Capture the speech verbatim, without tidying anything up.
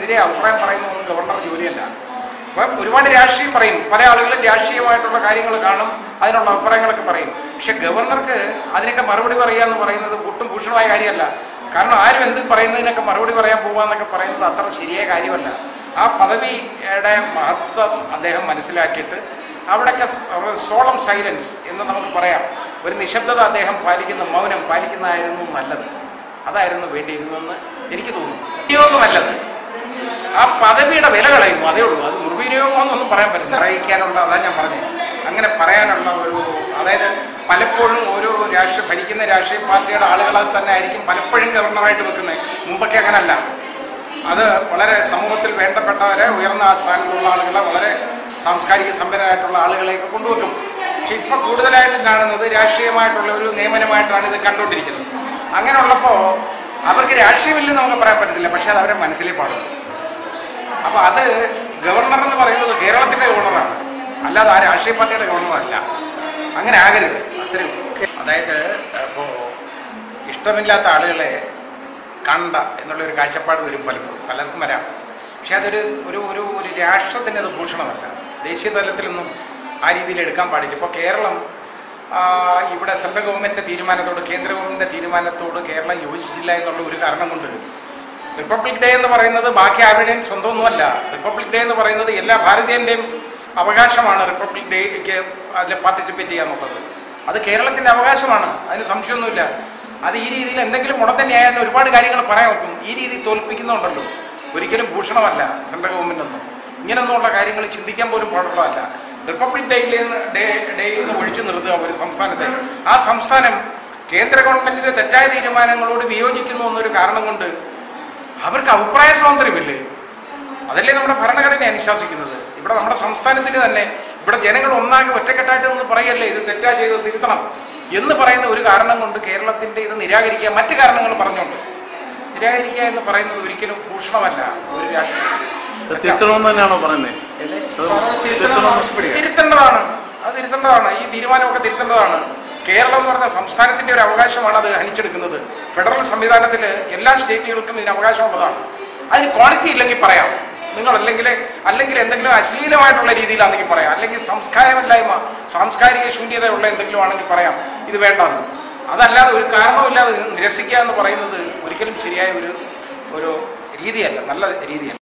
അതിനെതിരെ അഭിപ്രായം പറയുന്നതൊന്നും ഗവർണർ ജോലിയല്ല. അപ്പം ഒരുപാട് രാഷ്ട്രീയം പറയും, പല ആളുകളും രാഷ്ട്രീയമായിട്ടുള്ള കാര്യങ്ങൾ കാണും, അതിനുള്ള അഭിപ്രായങ്ങളൊക്കെ പറയും. പക്ഷെ ഗവർണർക്ക് അതിനൊക്കെ മറുപടി പറയുക എന്ന് പറയുന്നത് ഒട്ടും ഭൂഷണമായ കാര്യമല്ല. കാരണം ആരും എന്ത് പറയുന്നതിനൊക്കെ മറുപടി പറയാൻ പോകാന്നൊക്കെ പറയുന്നത് അത്ര ശരിയായ കാര്യമല്ല. ആ പദവിയുടെ മഹത്വം അദ്ദേഹം മനസ്സിലാക്കിയിട്ട് അവിടെയൊക്കെ സോളം സൈലൻസ് എന്ന് നമുക്ക് പറയാം, ഒരു നിശബ്ദത അദ്ദേഹം പാലിക്കുന്ന, മൗനം പാലിക്കുന്നതായിരുന്നു നല്ലത്. അതായിരുന്നു വേണ്ടിയിരുന്നെന്ന് എനിക്ക് തോന്നുന്നു. ഉപയോഗമല്ലത്, ആ പദവിയുടെ വില കളയുന്നു, അതേ ഉള്ളൂ. അത് ദുർവിനിയോഗമെന്നൊന്നും പറയാൻ പറ്റില്ല. അറിയിക്കാനുള്ള, അതാ ഞാൻ പറഞ്ഞത്, അങ്ങനെ പറയാനുള്ള ഒരു, അതായത് പലപ്പോഴും ഓരോ രാഷ്ട്രീയ ഭരിക്കുന്ന രാഷ്ട്രീയ പാർട്ടിയുടെ ആളുകളെ തന്നെ ആയിരിക്കും പലപ്പോഴും ഗവർണറായിട്ട് വെക്കുന്നത്. മുമ്പൊക്കെ അങ്ങനല്ല. അത് വളരെ സമൂഹത്തിൽ വേണ്ടപ്പെട്ടവരെ, ഉയർന്ന ആ സ്ഥാനത്തുള്ള ആളുകളെ, വളരെ സാംസ്കാരിക സമ്പന്നരായിട്ടുള്ള ആളുകളെയൊക്കെ കൊണ്ടുവെക്കും. പക്ഷെ ഇപ്പം കൂടുതലായിട്ടും കാണുന്നത് രാഷ്ട്രീയമായിട്ടുള്ള ഒരു നിയമനമായിട്ടാണ് ഇത് കണ്ടുകൊണ്ടിരിക്കുന്നത്. അങ്ങനെ ഉള്ളപ്പോൾ അവർക്ക് രാഷ്ട്രീയമില്ലെന്ന് നമുക്ക് പറയാൻ പറ്റത്തില്ല, പക്ഷെ അത് അവരെ മനസ്സിലേ പാടുള്ളൂ. അപ്പോൾ അത് ഗവർണർ എന്ന് പറയുന്നത് കേരളത്തിൻ്റെ ഗവർണറാണ്, അല്ലാതെ ആ രാഷ്ട്രീയ പാർട്ടിയുടെ ഗവർണറല്ല. അങ്ങനെ ആകരുത്. അത്രയും, അതായത് ഇപ്പോൾ ഇഷ്ടമില്ലാത്ത ആളുകളെ കണ്ട എന്നുള്ളൊരു കാഴ്ചപ്പാട് വരും പലപ്പോഴും, പലർക്കും വരാം. പക്ഷെ അതൊരു ഒരു ഒരു ഒരു രാഷ്ട്രത്തിൻ്റെ അത് ഭൂഷണമല്ല. ദേശീയ തലത്തിലൊന്നും ആ രീതിയിൽ എടുക്കാൻ പാടില്ല. ഇപ്പോൾ കേരളം ഇവിടെ സെൻട്രൽ ഗവൺമെൻറ്റിൻ്റെ തീരുമാനത്തോട്, കേന്ദ്ര ഗവൺമെൻറ്റിൻ്റെ തീരുമാനത്തോട് കേരളം യോജിച്ചില്ല എന്നുള്ള ഒരു കാരണം കൊണ്ട് റിപ്പബ്ലിക് ഡേ എന്ന് പറയുന്നത് ബാക്കി ആരുടെയും സ്വന്തമൊന്നുമല്ല. റിപ്പബ്ലിക് ഡേ എന്ന് പറയുന്നത് എല്ലാ ഭാരതീയൻ്റെയും അവകാശമാണ്. റിപ്പബ്ലിക് ഡേക്ക് അതിൽ പാർട്ടിസിപ്പേറ്റ് ചെയ്യാന്നുള്ളത് അത് കേരളത്തിൻ്റെ അവകാശമാണ്, അതിന് സംശയമൊന്നുമില്ല. അത് ഈ രീതിയിൽ എന്തെങ്കിലും മുടന്ത ന്യായം ഒരുപാട് കാര്യങ്ങൾ പറയാൻ വെക്കും. ഈ രീതി തോൽപ്പിക്കുന്നുണ്ടല്ലോ, ഒരിക്കലും ഭൂഷണമല്ല സെൻട്രൽ ഗവൺമെൻറ്റൊന്നും. ഇങ്ങനെയൊന്നുമുള്ള കാര്യങ്ങൾ ചിന്തിക്കാൻ പോലും പാടുള്ളതല്ല. റിപ്പബ്ലിക് ഡേയിൽ നിന്ന് ഡേ ഡേയിൽ നിന്ന് ഒഴിച്ചു നിർത്തുക ഒരു സംസ്ഥാനത്തെ. ആ സംസ്ഥാനം കേന്ദ്ര ഗവൺമെൻറ്റിൻ്റെ തെറ്റായ തീരുമാനങ്ങളോട് വിയോജിക്കുന്നു എന്നൊരു കാരണം കൊണ്ട് അവർക്ക് അഭിപ്രായ സ്വാതന്ത്ര്യമില്ലേ? അതല്ലേ നമ്മുടെ ഭരണഘടന അനുശാസിക്കുന്നത്. ഇവിടെ നമ്മുടെ സംസ്ഥാനത്തിന് തന്നെ, ഇവിടെ ജനങ്ങൾ ഒന്നാകെ ഒറ്റക്കെട്ടായിട്ട് നിന്ന് പറയല്ലേ ഇത് തെറ്റാ ചെയ്ത് തിരുത്തണം എന്ന് പറയുന്ന ഒരു കാരണം കൊണ്ട് കേരളത്തിൻ്റെ ഇത് നിരാകരിക്കുക, മറ്റു കാരണങ്ങൾ പറഞ്ഞുകൊണ്ട് നിരാകരിക്കുക എന്ന് പറയുന്നത് ഒരിക്കലും ഭൂഷണമല്ല. ഒരു രാഷ്ട്രീയം തിരുത്തണമെന്നാണോ പറയുന്നത്? തിരുത്തേണ്ടതാണ്, അത് തിരുത്തേണ്ടതാണ്. ഈ തീരുമാനമൊക്കെ തിരുത്തേണ്ടതാണ്. കേരളം എന്ന് പറഞ്ഞ സംസ്ഥാനത്തിൻ്റെ ഒരു അവകാശമാണ് അത് ഹനിച്ചെടുക്കുന്നത്. ഫെഡറൽ സംവിധാനത്തിൽ എല്ലാ സ്റ്റേറ്റുകൾക്കും ഇതിന് അവകാശമുള്ളതാണ്. അതിന് ക്വാളിറ്റി ഇല്ലെങ്കിൽ പറയാം നിങ്ങൾ, അല്ലെങ്കിൽ അല്ലെങ്കിൽ എന്തെങ്കിലും അശ്ലീലമായിട്ടുള്ള രീതിയിലാണെങ്കിൽ പറയാം, അല്ലെങ്കിൽ സംസ്കാരമില്ലായ്മ, സാംസ്കാരിക ശൂന്യതയുള്ള എന്തെങ്കിലും ആണെങ്കിൽ പറയാം ഇത് വേണ്ടെന്ന്. അതല്ലാതെ ഒരു കാരണമില്ലാതെ നിരസിക്കുക എന്ന് പറയുന്നത് ഒരിക്കലും ശരിയായ ഒരു ഒരു രീതിയല്ല, നല്ല രീതിയല്ല.